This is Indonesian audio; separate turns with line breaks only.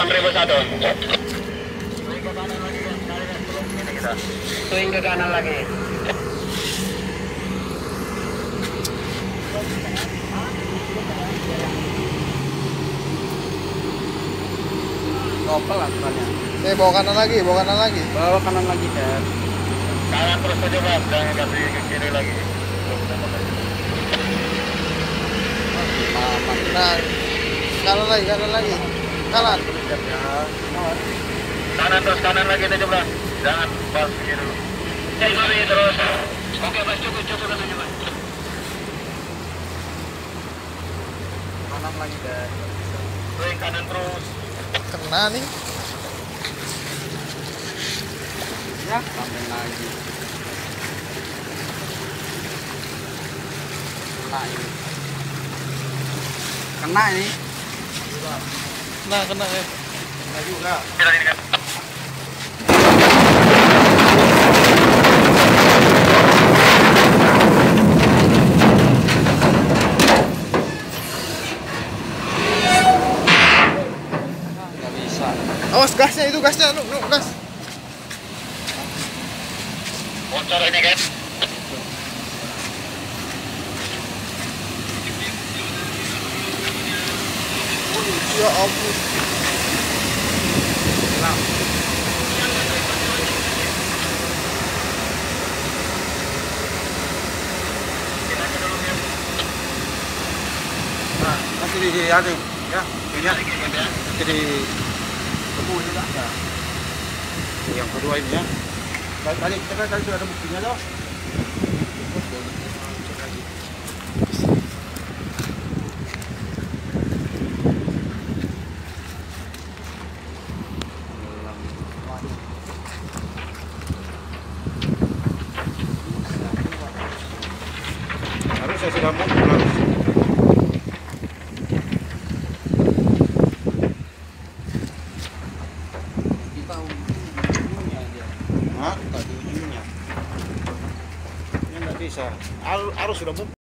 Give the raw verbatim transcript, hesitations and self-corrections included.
enam ribu satu. Swing ke kanan lagi kan, sekali kan sebelum ini kita. Swing ke kanan lagi.
Kopel aturannya.
Eh, bawa kanan lagi, bawa kanan lagi.
Bawa kanan lagi, Dad.
Kanan terus tujuh belas, jangan kasih ke kiri lagi.
Nah, kanan lagi, kanan lagi. Kanan.
Kanan terus, kanan lagi tujuh belas. Jangan pas kiri dulu. Cek lagi terus. Oke, Mas, cukup, cukup katanya, Mas.
Kanan lagi, Dad.
Swing kanan terus.
Kena nih.
Ya, sampai lagi. Kena ini. Kena ini.
Kena, kena ya.
Kena juga.
Jalan ini kan.
Nggak bisa.
Awas gasnya itu, gasnya, nu, nu, gas.
Bocor ini kan.
Ya ampun.
Hilang. Nah, masih di anu ya, ini jadi tebu juga ada. Yang kedua ini ya. Tadi kita kan tadi sudah ada buktinya loh. Harus saya sudah mau pulang. Kita ujungnya aja. Hah? Kita di ujungnya. Ini nggak bisa. Arus sudah mau.